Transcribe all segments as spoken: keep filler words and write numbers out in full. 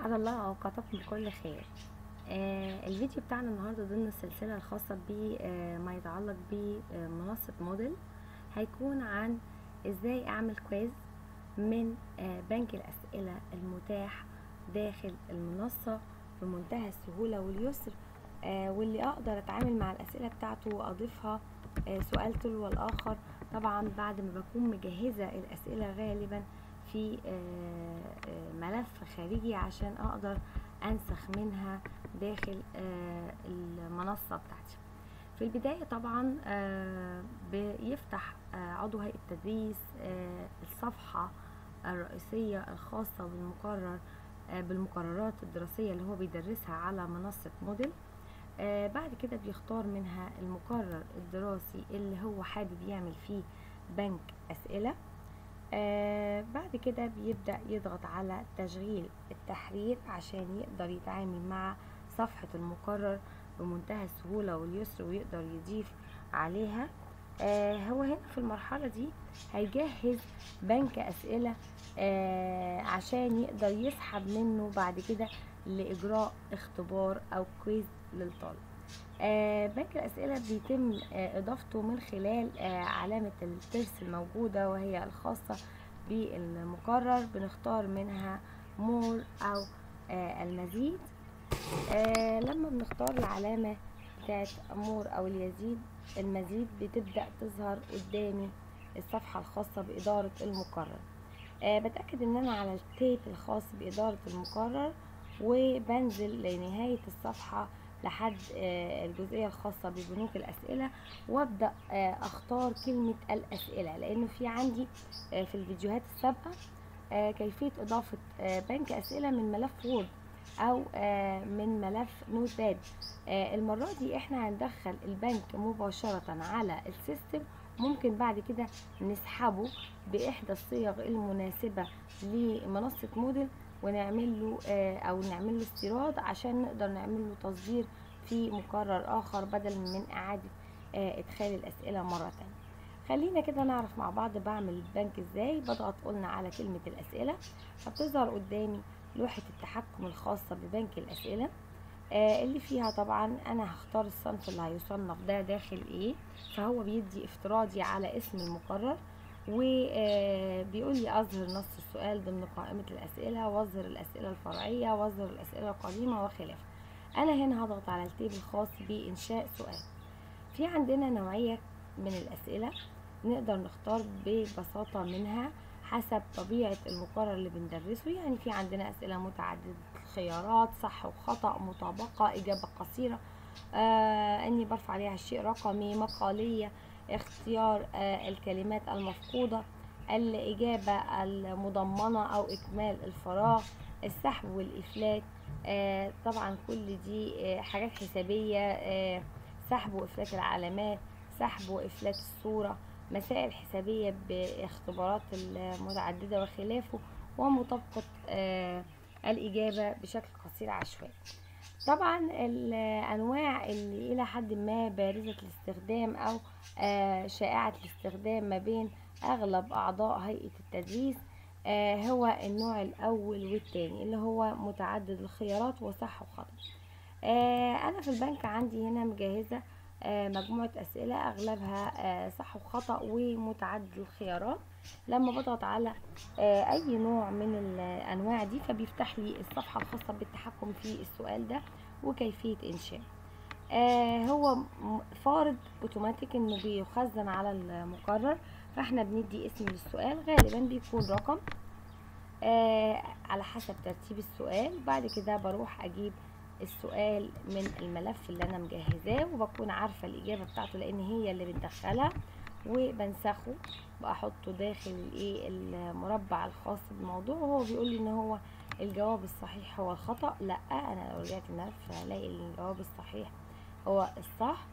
أسعد الله أوقاتكم بكل خير. آه الفيديو بتاعنا النهاردة ضمن السلسلة الخاصة بما يتعلق بمنصة موديل، هيكون عن ازاي اعمل كويز من آه بنك الأسئلة المتاح داخل المنصة بمنتهى السهولة واليسر، آه واللي اقدر اتعامل مع الأسئلة بتاعته واضيفها آه سؤال تلو الآخر، طبعا بعد ما بكون مجهزة الأسئلة غالبا في ملف خارجي عشان اقدر انسخ منها داخل المنصة بتاعتي. في البداية طبعا بيفتح عضو هيئة التدريس الصفحة الرئيسية الخاصة بالمقرر بالمقررات الدراسية اللي هو بيدرسها على منصة موديل. بعد كده بيختار منها المقرر الدراسي اللي هو حابب يعمل فيه بنك أسئلة. آه بعد كده بيبدأ يضغط على تشغيل التحرير عشان يقدر يتعامل مع صفحة المقرر بمنتهى السهولة واليسر ويقدر يضيف عليها. آه هو هنا في المرحلة دي هيجهز بنك أسئلة آه عشان يقدر يسحب منه بعد كده لإجراء اختبار أو كويز للطالب. آه بنك الأسئلة بيتم آه إضافته من خلال آه علامة الترس الموجودة وهي الخاصة بالمقرر، بنختار منها مور أو آه المزيد. آه لما بنختار العلامة بتاعت مور أو اليزيد المزيد بتبدأ تظهر قدامي الصفحة الخاصة بإدارة المقرر. آه بتأكد إن أنا على التيب الخاص بإدارة المقرر وبنزل لنهاية الصفحة لحد الجزئية الخاصة ببنوك الأسئلة، وابدأ اختار كلمة الأسئلة، لأنه في عندي في الفيديوهات السابقة كيفية إضافة بنك أسئلة من ملف وورد أو من ملف نوت باد. المرة دي احنا هندخل البنك مباشرة على السيستم، ممكن بعد كده نسحبه بإحدى الصيغ المناسبة لمنصة موديل ونعمل له او نعمل له استيراد عشان نقدر نعمل له تصدير في مقرر اخر بدل من اعادة ادخال الاسئلة مرة تانية. خلينا كده نعرف مع بعض بعمل البنك ازاي. بضغط قلنا على كلمة الاسئلة فبتظهر قدامي لوحة التحكم الخاصة ببنك الاسئلة اللي فيها طبعا انا هختار الصنف اللي هيصنف ده داخل ايه، فهو بيدي افتراضي على اسم المقرر وبيقول لي اظهر نص السؤال ضمن قائمة الاسئلة واظهر الاسئلة الفرعية واظهر الاسئلة القديمة وخلافه. انا هنا هضغط على التيب الخاص بانشاء سؤال. في عندنا نوعية من الاسئلة نقدر نختار ببساطة منها حسب طبيعة المقرر اللي بندرسه. يعني في عندنا اسئلة متعددة الخيارات، صح وخطأ، مطابقة، اجابة قصيرة، آه اني برفع عليها الشيء رقمي، مقالية، اختيار آه الكلمات المفقودة، الإجابة المضمنة أو إكمال الفراغ، السحب والإفلات. آه طبعا كل دي آه حاجات حسابية، آه سحب وإفلات العلامات، سحب وإفلات الصورة، مسائل حسابية باختبارات المتعددة وخلافه، ومطابقة آه الإجابة بشكل قصير عشوائي. طبعا الانواع اللي الى حد ما بارزة الاستخدام او آه شائعة الاستخدام ما بين اغلب اعضاء هيئة التدريس آه هو النوع الاول والتاني اللي هو متعدد الخيارات وصح وخطأ. آه انا في البنك عندي هنا مجهزة آه مجموعة اسئلة اغلبها آه صح وخطأ ومتعدد الخيارات. لما بضغط على آه اي نوع من الانواع دي فبيفتح لي الصفحة الخاصة بالتحكم في السؤال ده وكيفية انشاء. آه هو فارض اوتوماتيك انه بيخزن على المقرر، فاحنا بندي اسم للسؤال غالبا بيكون رقم آه على حسب ترتيب السؤال. بعد كده بروح اجيب السؤال من الملف اللي انا مجهزاه وبكون عارفة الاجابة بتاعته لان هي اللي بندخلها، وبنسخه بحطه داخل الايه المربع الخاص بالموضوع، وهو بيقول لي ان هو الجواب الصحيح هو الخطأ. لا، انا لو رجعت الملف هلاقي الجواب الصحيح هو الصح.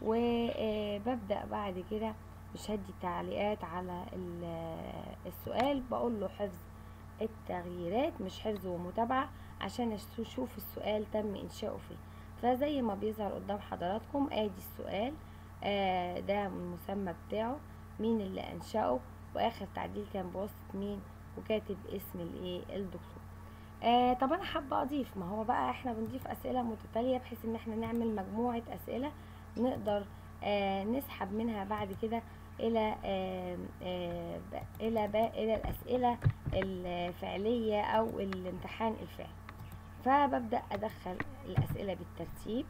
وببدأ بعد كده مش هدي تعليقات على السؤال، بقول له حفظ التغييرات مش حفظ ومتابعة عشان اشوف السؤال تم انشاؤه فين. فزي ما بيظهر قدام حضراتكم ادي السؤال، آه ده المسمى بتاعه، مين اللي انشأه، واخر تعديل كان بواسطة مين، وكاتب اسم الايه الدكتور. آه طب انا حابه اضيف، ما هو بقى احنا بنضيف اسئله متتاليه بحيث ان احنا نعمل مجموعه اسئله نقدر آه نسحب منها بعد كده الى آه آه ب- الى ب- الى الاسئله الفعليه او الامتحان الفعلي. فببدا ادخل الاسئله بالترتيب،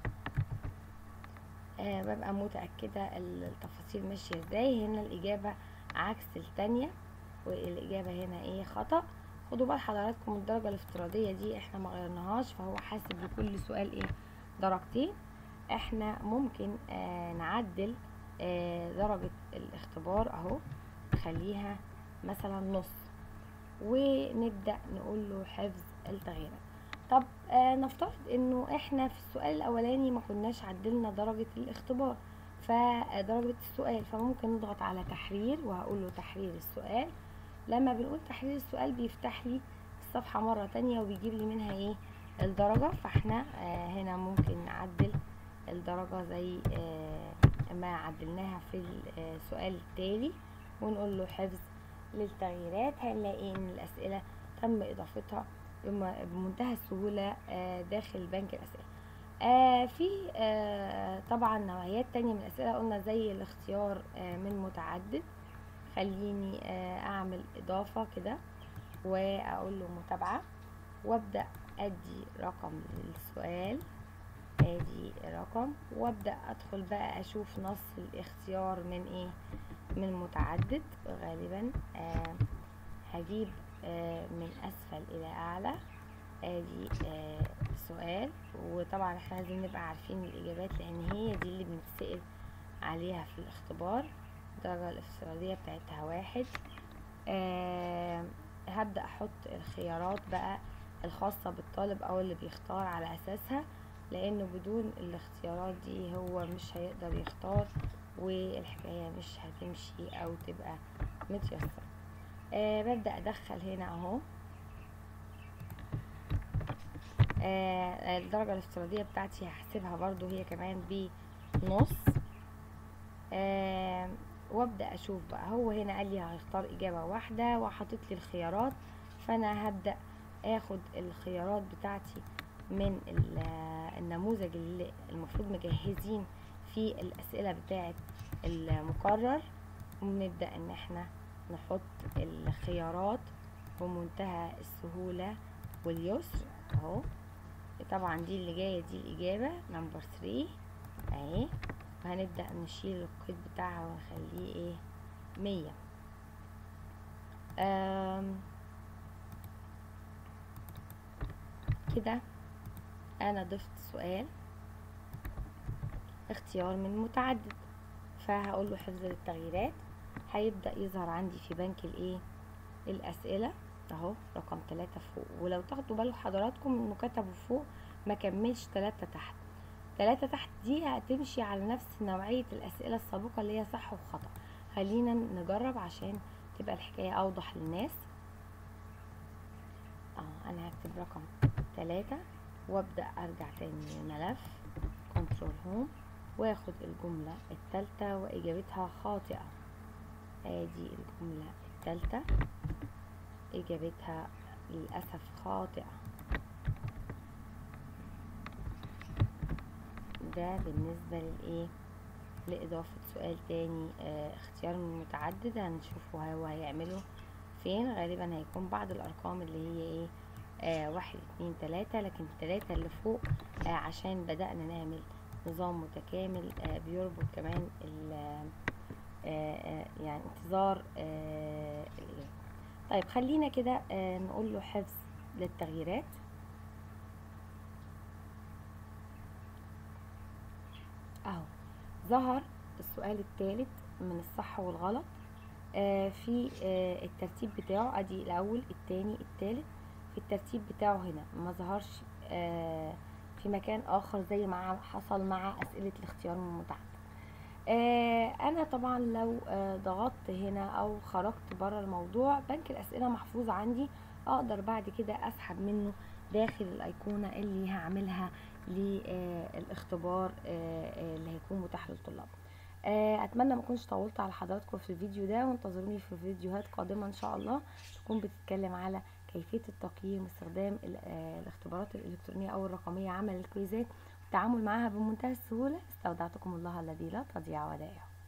آه ببقى متاكده التفاصيل ماشيه ازاي. هنا الاجابه عكس التانية، والاجابه هنا ايه خطأ. خدوا بال حضراتكم الدرجة الافتراضية دي احنا ما غيرناهاش، فهو حاسب لكل سؤال ايه درجتين. احنا ممكن آه نعدل آه درجة الاختبار اهو، نخليها مثلا نص، ونبدأ نقول له حفظ التغييرات. طب آه نفترض انه احنا في السؤال الاولاني ما كناش عدلنا درجة الاختبار فدرجة السؤال، فممكن نضغط على تحرير وهقول له تحرير السؤال. لما بنقول تحرير السؤال بيفتح لي الصفحة مرة تانية وبيجيب لي منها ايه الدرجة. فاحنا آه هنا ممكن نعدل الدرجة زي آه ما عدلناها في السؤال التالي، ونقول له حفظ للتغييرات. هنلاقي ان الاسئلة تم اضافتها بمنتهى السهولة آه داخل بنك الاسئلة. آه في آه طبعا نوعيات تانية من الاسئلة قلنا زي الاختيار آه من متعدد. خليني آه اعمل اضافة كده واقول له متابعة، وابدأ ادي رقم للسؤال، ادي رقم، وابدأ ادخل بقى اشوف نص الاختيار من ايه من متعدد. غالبا آه هجيب آه من اسفل الى اعلى، ادي آه سؤال. وطبعا احنا لازم نبقى عارفين الاجابات لان هي دي اللي بنتسأل عليها في الاختبار. الدرجة الافتراضية بتاعتها واحد. آه هبدأ احط الخيارات بقى الخاصة بالطالب او اللي بيختار على اساسها، لانه بدون الاختيارات دي هو مش هيقدر يختار والحكاية مش هتمشي او تبقى متيسرة. آه ببدأ ادخل هنا اهو آه الدرجة الافتراضية بتاعتي هحسبها برضو هي كمان بنص. آه وابدأ اشوف بقى، هو هنا قال لي هختار اجابة واحدة وحاطط لي الخيارات، فانا هبدأ اخد الخيارات بتاعتي من النموذج اللي المفروض مجهزين في الاسئلة بتاعت المقرر، ونبدأ ان احنا نحط الخيارات بمنتهى السهولة واليسر اهو. طبعا دي اللي جاية دي الاجابة نمبر ثري اهي، وهنبدأ نشيل القيد بتاعها ونخليه ايه مية. كده انا ضفت سؤال اختيار من متعدد، فهقول له حفظ للتغييرات. هيبدأ يظهر عندي في بنك الايه الاسئلة اهو رقم تلاتة فوق. ولو تاخدوا بالوا حضراتكم انه كتبوا فوق ما كملش تلاتة تحت. تلاتة تحت دي هتمشي على نفس نوعية الاسئلة السابقة اللي هي صح وخطأ. خلينا نجرب عشان تبقى الحكاية اوضح للناس. اه انا هكتب رقم تلاتة وابدأ ارجع تاني للملف كنترول هوم واخد الجملة التالتة واجابتها خاطئة. ادي الجملة التالتة اجابتها للأسف خاطئة. ده بالنسبة للايه لإضافة سؤال تاني اه اختيار من متعدد. هنشوفه هو هيعمله فين. غالبا هيكون بعد الأرقام اللي هي ايه آه واحد اتنين تلاتة، لكن التلاتة اللي فوق آه عشان بدأنا نعمل نظام متكامل آه بيربط كمان آه آه يعني انتظار آه الإجابة. طيب خلينا كده آه نقول له حفظ للتغييرات اهو. ظهر السؤال الثالث من الصح والغلط آه في آه الترتيب بتاعه، ادي الاول الثاني الثالث في الترتيب بتاعه. هنا ما ظهرش آه في مكان اخر زي ما حصل مع اسئله الاختيار من المتعدد. آه انا طبعا لو آه ضغطت هنا او خرجت بره الموضوع بنك الاسئله محفوظ عندي، اقدر بعد كده اسحب منه داخل الايقونه اللي هعملها للاختبار آه اللي هيكون متاح للطلاب. آه اتمنى ما اكونش طولت على حضراتكم في الفيديو ده، وانتظروني في فيديوهات قادمه ان شاء الله تكون بتتكلم على كيفية التقييم، استخدام الاختبارات الإلكترونية أو الرقمية، عمل الكويزات والتعامل معها بمنتهى السهولة. استودعتكم الله الذي لا تضيع ودائعه.